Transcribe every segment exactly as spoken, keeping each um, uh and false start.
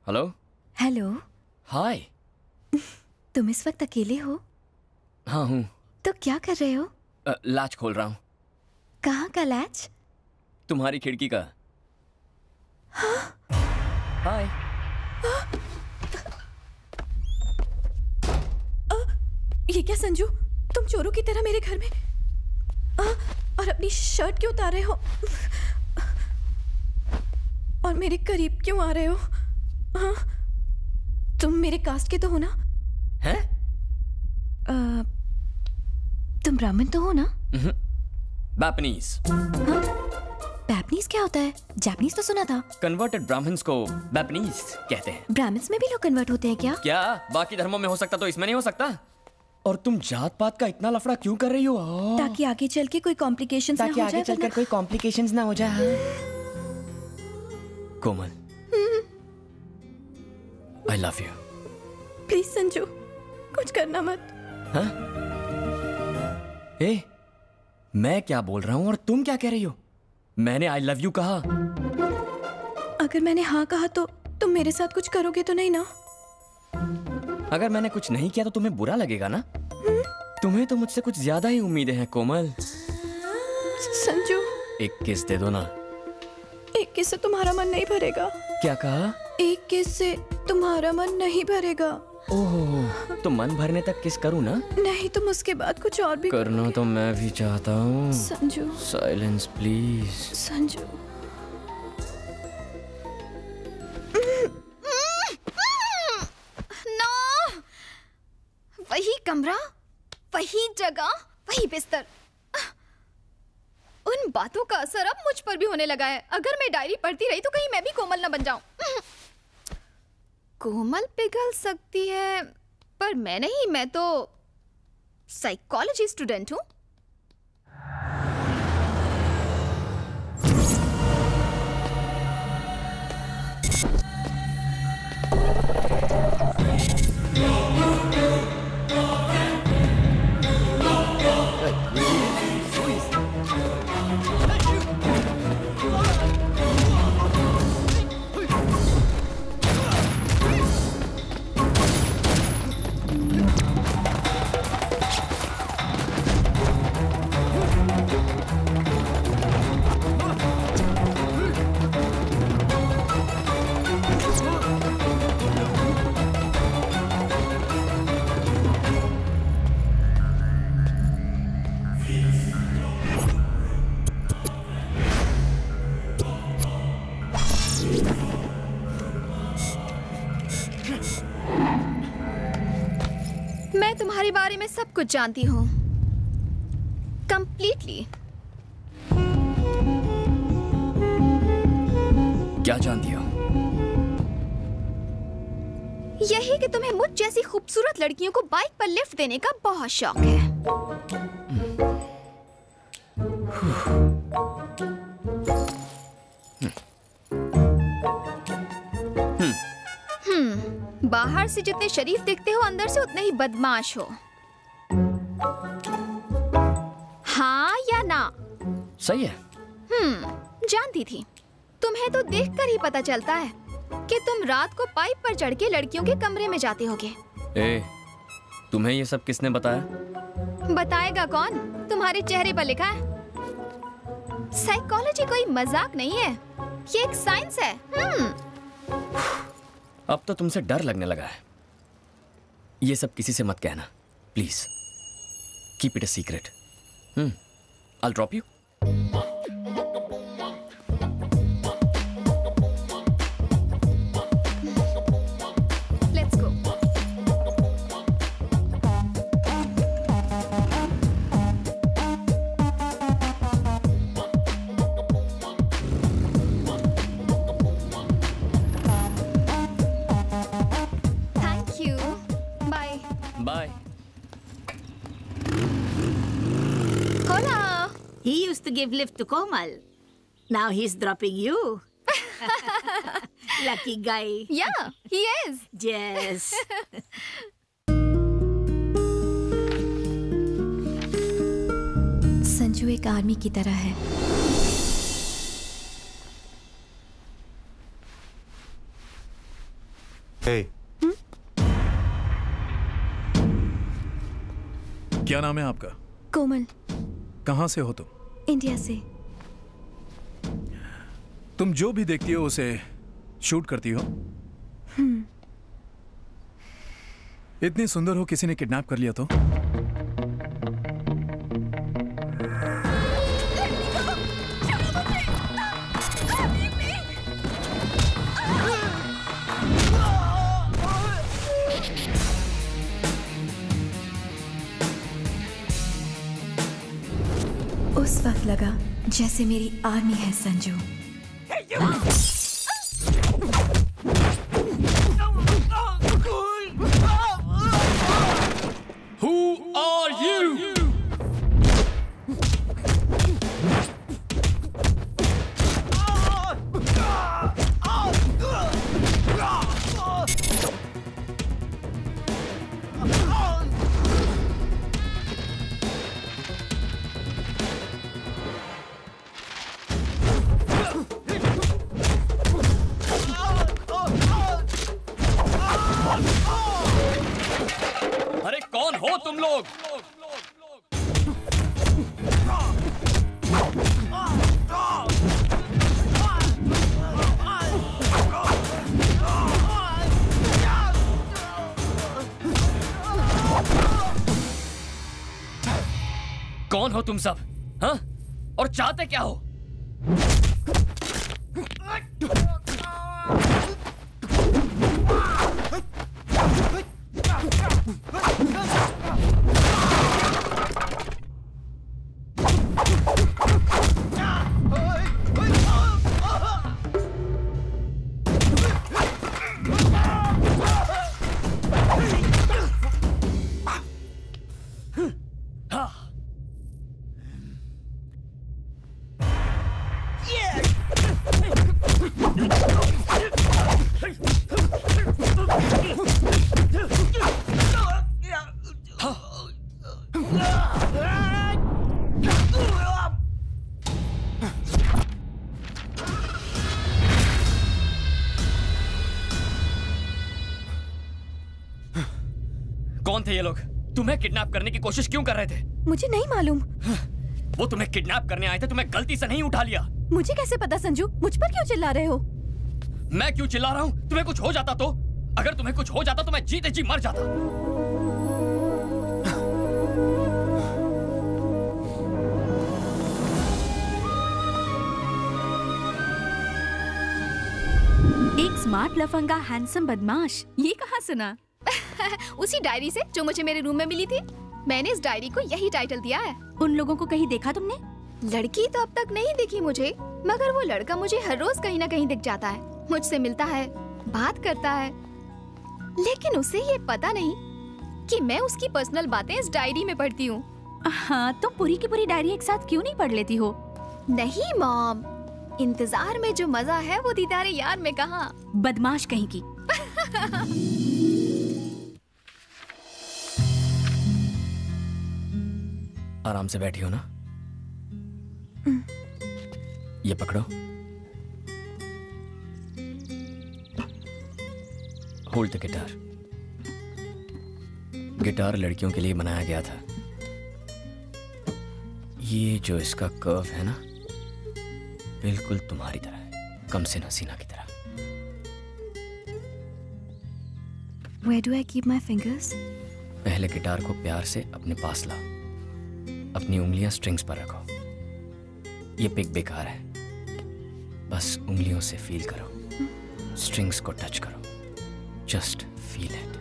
Hello. Hello. हाय। तुम इस वक्त अकेले हो? हाँ हूँ। तो क्या कर रहे हो? लैच खोल रहा हूँ। कहाँ का लैच? तुम्हारी खिड़की का। हाय। ये क्या संजू, तुम चोरों की तरह मेरे घर में आ, और अपनी शर्ट क्यों उतार रहे हो और मेरे करीब क्यों आ रहे हो? आ, तुम मेरे कास्ट के तो हो ना? हैं? आ, तुम ब्राह्मण तो हो ना? बैपनीज। हाँ? बैपनीज क्या होता है? जापानीज तो सुना था। कन्वर्टेड ब्राह्मण्स को बैपनीज कहते हैं। ब्राह्मण्स में भी लोग कन्वर्ट होते हैं क्या? क्या बाकी धर्मों में हो सकता तो इसमें नहीं हो सकता? और तुम जात पात का इतना लफड़ा क्यों कर रही हो? ताकि आगे चल के कोई कॉम्प्लिकेशंस ना हो जाए। ताकि आगे चलकर कोई कॉम्प्लिकेशंस ना हो जाए। Komal, I love you. Please Sanju, कुछ करना मत। हाँ? ए, मैं क्या बोल रहा हूँ और तुम क्या कह रही हो? मैंने आई लव यू कहा। अगर मैंने हाँ कहा तो तुम मेरे साथ कुछ करोगे तो नहीं ना? अगर मैंने कुछ नहीं किया तो तुम्हें बुरा लगेगा ना? हुँ? तुम्हें तो मुझसे कुछ ज्यादा ही उम्मीदें हैं कोमल। संजू, एक किस दे दो ना। एक किस से तुम्हारा मन नहीं भरेगा। क्या कहा? एक किस से तुम्हारा मन नहीं भरेगा। ओह, तो मन भरने तक किस करूँ ना? नहीं, तुम उसके बाद कुछ और भी करना तो मैं भी चाहता हूँ। Sanju, silence please. Sanju. No, वही कमरा, वही जगह, वही बिस्तर। उन बातों का असर अब मुझ पर भी होने लगा है। अगर मैं डायरी पढ़ती रही तो कहीं मैं भी कोमल न बन जाऊं। कोमल पिघल सकती है पर मैं नहीं, मैं तो साइकोलॉजी स्टूडेंट हूं। मैं तुम्हारे बारे में सब कुछ जानती हूँ, कंप्लीटली। क्या जानती हो? यही कि तुम्हें मुझ जैसी खूबसूरत लड़कियों को बाइक पर लिफ्ट देने का बहुत शौक है। हम्म, बाहर से जितने शरीफ दिखते हो अंदर से उतने ही बदमाश हो। हाँ या ना? सही है। हम्म, जानती थी। तुम्हें तो देखकर ही पता चलता है कि तुम रात को पाइप पर चढ़ के लड़कियों के कमरे में जाते होगे। ए, तुम्हें ये सब किसने बताया? बताएगा कौन? तुम्हारे चेहरे पर लिखा है। साइकोलॉजी कोई मजाक नहीं है, ये एक साइंस है। हम्म। अब तो तुमसे डर लगने लगा है। ये सब किसी से मत कहना, please. Keep it a secret. Hmm, I will drop you. Let's go. Thank you. Bye. Bye. Hola. He used to give lift to Komal. Now he's dropping you. Lucky guy. Yeah, he is. Yes. Sanju एक army की तरह है। hey. क्या नाम है आपका? कोमल। कहाँ से हो तुम? इंडिया से। तुम जो भी देखती हो उसे शूट करती हो? हम्म। इतनी सुंदर हो, किसी ने किडनैप कर लिया तो? उस वक्त लगा जैसे मेरी आर्मी है संजू। Who are you? अरे कौन हो तुम लोग? कौन हो तुम सब? हाँ? और चाहते क्या हो? कौन थे ये लोग? तुम्हें किडनैप करने की कोशिश क्यों कर रहे थे? मुझे नहीं मालूम। वो तुम्हें किडनैप करने आए थे, तुम्हें गलती से नहीं उठा लिया। मुझे कैसे पता संजू? मुझ पर क्यों चिल्ला रहे हो? मैं क्यों चिल्ला रहा हूँ? तुम्हें कुछ हो जाता तो? अगर तुम्हें कुछ हो जाता तो मैं जीते जी मर जाता। एक स्मार्ट लफंगा हैंडसम बदमाश, ये कहाँ सुना? उसी डायरी से जो मुझे मेरे रूम में मिली थी। मैंने इस डायरी को यही टाइटल दिया है। उन लोगों को कहीं देखा तुमने? लड़की तो अब तक नहीं दिखी मुझे, मगर वो लड़का मुझे हर रोज कहीं ना कहीं दिख जाता है। मुझसे मिलता है, बात करता है, लेकिन उसे ये पता नहीं कि मैं उसकी पर्सनल बातें इस डायरी में पढ़ती हूँ। हाँ, तुम पूरी की पूरी डायरी एक साथ क्यों नहीं पढ़ लेती हो? नहीं मॉम, इंतजार में जो मजा है वो दीदारे यार में कहाँ। बदमाश कहीं की। आराम से बैठी हो ना? ये पकड़ो। Hold the guitar. गिटार लड़कियों के लिए बनाया गया था। ये जो इसका कर्व है ना, बिल्कुल तुम्हारी तरह है, कम से हसीना की तरह। Where do I keep my fingers? पहले गिटार को प्यार से अपने पास लाओ। अपनी उंगलियां स्ट्रिंग्स पर रखो। ये पिक बेकार है, बस उंगलियों से फील करो, स्ट्रिंग्स को टच करो, जस्ट फील इट।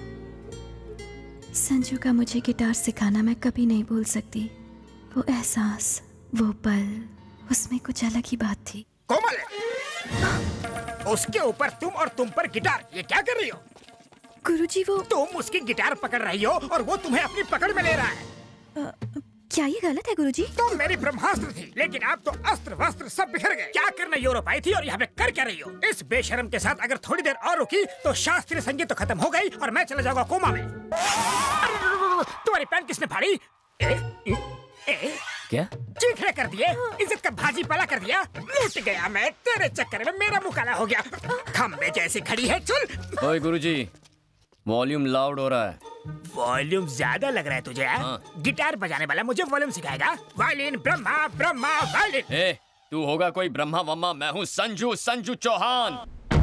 संजू का मुझे गिटार सिखाना मैं कभी नहीं भूल सकती। वो एहसास, वो पल, उसमें कुछ अलग ही बात थी। कोमल, उसके ऊपर तुम और तुम पर गिटार, ये क्या कर रही हो? गुरुजी वो तुम उसकी गिटार पकड़ रही हो और वो तुम्हें अपनी पकड़ में ले रहा है। आ, क्या ये गलत है गुरुजी? तुम मेरी ब्रह्मास्त्र थी, लेकिन अब तो अस्त्र वस्त्र सब बिखर गए। क्या करने यूरोप आई थी और यहाँ पे कर क्या रही हो? इस बेशरम के साथ अगर थोड़ी देर और रुकी तो शास्त्रीय संगीत तो खत्म हो गई और मैं चला जाऊंगा कोमा में। तुम्हारी पैंट किसने फाड़ी? ए, ए, ए, क्या? चीखने कर दिए, इज्जत का भाजी पाला कर दिया। लूट गया मैं तेरे चक्कर में, मेरा मुंह काला हो गया। खम्बे जैसी खड़ी है, चल। ओए गुरुजी, वॉल्यूम लाउड हो रहा है। वॉल्यूम ज्यादा लग रहा है तुझे? हाँ। गिटार बजाने वाला मुझे वॉल्यूम सिखाएगा? Violin Brahma Brahma violin. ए, तू होगा कोई ब्रह्मा वम्मा, मैं हूँ संजू संजू चौहान।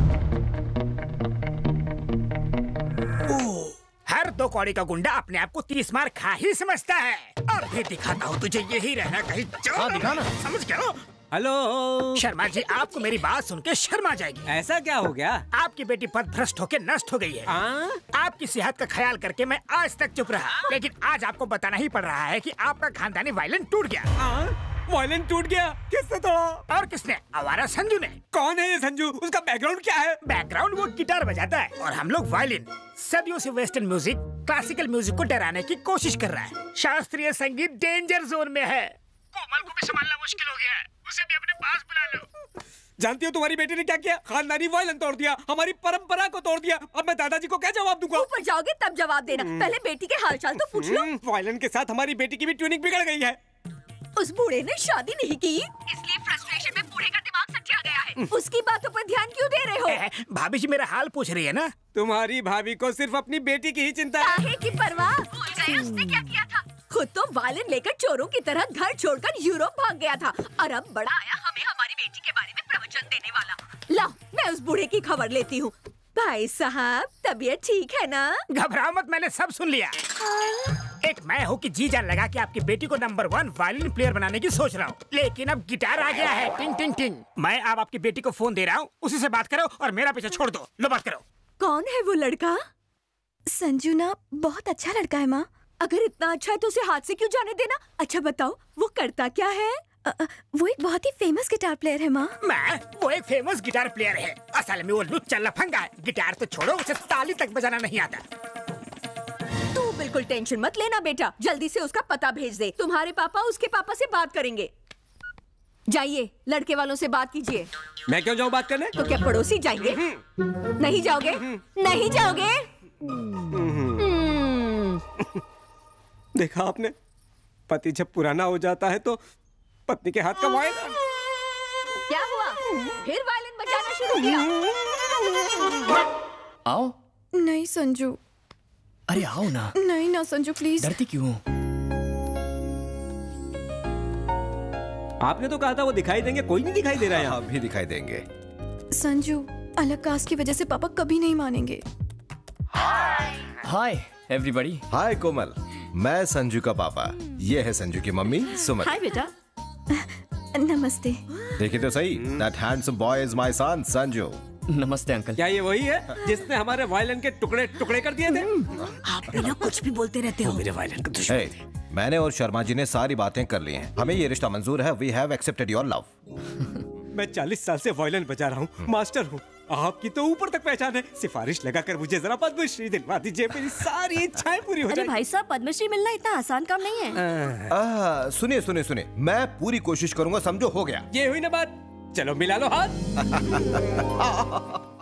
हर दो कौड़ी का गुंडा अपने आप को तीस मार खा ही समझता है। अब भी दिखाता हूँ तुझे, यही रहना कहीं। हाँ, दिखाना। समझ गया? हेलो शर्मा जी, आपको मेरी बात सुन के शर्मा जाएगी। ऐसा क्या हो गया? आपकी बेटी पद भ्रष्ट होकर नष्ट हो गई है। आ? आपकी सेहत का ख्याल करके मैं आज तक चुप रहा, लेकिन आज आपको बताना ही पड़ रहा है कि आपका खानदानी वायलिन टूट गया। वायलिन टूट गया? किसने तोड़ा? और किसने? आवारा संजू ने। कौन है ये संजू? उसका बैकग्राउंड क्या है? बैकग्राउंड वो गिटार बजाता है और हम लोग वायलिन। सदियों से वेस्टर्न म्यूजिक क्लासिकल म्यूजिक को डराने की कोशिश कर रहा है। शास्त्रीय संगीत डेंजर जोन में है। कोमल को भी संभालना मुश्किल हो गया है, उसे भी अपने पास बुला लो। जानती हो तुम्हारी बेटी ने क्या किया? खानदानी वायलिन तोड़ दिया, हमारी परंपरा को तोड़ दिया। अब मैं दादाजी को क्या जवाब दूंगा? ऊपर जाओगे तब जवाब देना, पहले बेटी के हालचाल तो पूछ लो। वायलिन के साथ हमारी बेटी की भी ट्यूनिंग बिगड़ गई है। उस बूढ़े ने शादी नहीं की, इसलिए फ्रस्ट्रेशन में बूढ़े का दिमाग सट गया है। उसकी बातों पर ध्यान क्यों दे रहे हो? भाभी जी मेरा हाल पूछ रही है ना। तुम्हारी भाभी को सिर्फ अपनी बेटी की ही चिंता है। काहे की परवाह? भूल गए उसने क्या किया था? खुद तो वायलिन लेकर चोरों की तरह घर छोड़कर यूरोप भाग गया था, और अब बड़ा आया हमें हमारी बेटी के बारे में प्रवचन देने वाला। ला, मैं उस बूढ़े की खबर लेती हूँ। भाई साहब, तबीयत ठीक है ना? घबराओ मत, मैंने सब सुन लिया। एक मैं हूँ कि जी जान लगा कि आपकी बेटी को नंबर वन वायलिन प्लेयर बनाने की सोच रहा हूँ, लेकिन अब गिटार आ गया है। टिंग टिंग टिंग। मैं अब आपकी बेटी को फोन दे रहा हूँ, उसी से बात करो और मेरा पीछे छोड़ दो। लो बात करो। कौन है वो लड़का? संजू ना बहुत अच्छा लड़का है माँ। अगर इतना अच्छा है तो उसे हाथ से क्यों जाने देना? अच्छा बताओ, वो करता क्या है? अ, अ, वो एक बहुत ही फेमस गिटार प्लेयर है माँ। मैं वो एक फेमस गिटार प्लेयर है। असल में वो लुच्चा लफंगा है। गिटार तो छोड़ो, उसे ताली तक बजाना नहीं आता। तू बिल्कुल टेंशन मत लेना बेटा, जल्दी से उसका पता भेज दे। तुम्हारे पापा उसके पापा से बात करेंगे। जाइए, लड़के वालों से बात कीजिए। मैं क्यों जाऊँ बात करने? तो क्या पड़ोसी जाएंगे? नहीं जाओगे? नहीं जाओगे? देखा आपने, पति जब पुराना हो जाता है तो पत्नी के हाथ का वायलिन। क्या हुआ? फिर वायलिन बजाना शुरू किया? आओ। नहीं संजू। अरे आओ ना। नहीं ना संजू, प्लीज। डरती क्यों? आपने तो कहा था वो दिखाई देंगे, कोई नहीं दिखाई दे रहा है। अभी दिखाई देंगे। संजू, अलग कास्ट की वजह से पापा कभी नहीं मानेंगे। Hi everybody. हाय कोमल, मैं संजू का पापा, ये है संजू की मम्मी सुमन। हाय बेटा। नमस्ते। देखिए तो सही, that handsome boy is my son Sanju. नमस्ते अंकल। क्या ये वही है जिसने हमारे वायलिन के टुकड़े टुकड़े कर दिए थे? आप बिना कुछ भी बोलते रहते हो। मेरे वायलिन का दुश्मन hey, मैंने और शर्मा जी ने सारी बातें कर ली हैं। हमें ये रिश्ता मंजूर है। We have accepted your love। मैं चालीस साल से वायलिन बजा रहा हूँ, मास्टर हूँ। आपकी तो ऊपर तक पहचान है। सिफारिश लगाकर मुझे जरा पद्मश्री दिलवा दीजिए, मेरी सारी इच्छाएं पूरी हो अरे जाएंगी। भाई साहब, पद्मश्री मिलना इतना आसान काम नहीं है। आ, सुनिए सुनिए सुनिए, मैं पूरी कोशिश करूंगा, समझो हो गया। ये हुई ना बात, चलो मिला लो हाथ।